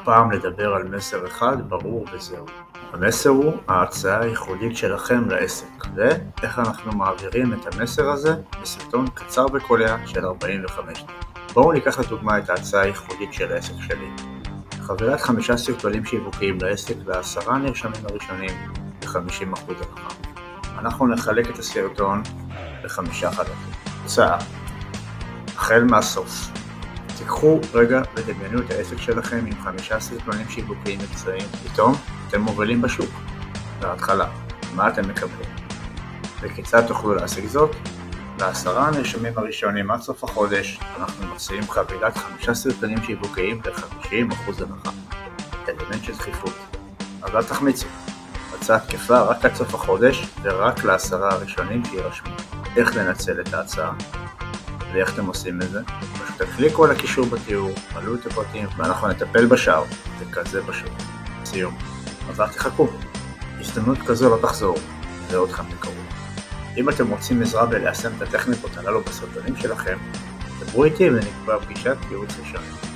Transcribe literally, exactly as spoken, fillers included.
הפעם לדבר על מסר אחד ברור וזהו. המסר הוא ההצעה הייחודית שלכם לעסק, ואיך אנחנו מעבירים את המסר הזה בסרטון קצר וקולע של ארבעים וחמש דקות. בואו ניקח לדוגמה את ההצעה הייחודית של העסק שלי. חבירת חמישה סרטונים שיווקיים לעסק ועשרה נרשמים הראשונים ב-חמישים אחוז הנחה. אנחנו נחלק את הסרטון לחמישה חלקים. הצעה החל מהסוף. תיקחו רגע ודמיינו את העסק שלכם עם חמישה סרטונים שיווקיים מקצועיים. פתאום אתם מובילים בשוק. בהתחלה, מה אתם מקבלים? וכיצד תוכלו להשיג זאת? לעשרה הנרשמים הראשונים עד סוף החודש אנחנו מציעים חבילת חמישה סרטונים שיווקיים ב-חמישים אחוז הנחה. אלמנט של דחיפות. אז אל תחמיצו. הצעה תקפה רק עד סוף החודש ורק לעשרה הראשונים שירשמו. איך לנצל את ההצעה? ואיך אתם עושים את זה? פשוט תקליקו על הקישור בתיאור, מלאו את הפרטים ואנחנו נטפל בשאר. זה כזה פשוט. סיום. אז אל תחכו. הזדמנות כזו לא תחזור. נראה אתכם בקרוב. אם אתם רוצים עזרה בליישם את הטכניקות הללו בסרטונים שלכם, דברו איתי ונקבע פגישת ייעוץ ראשון.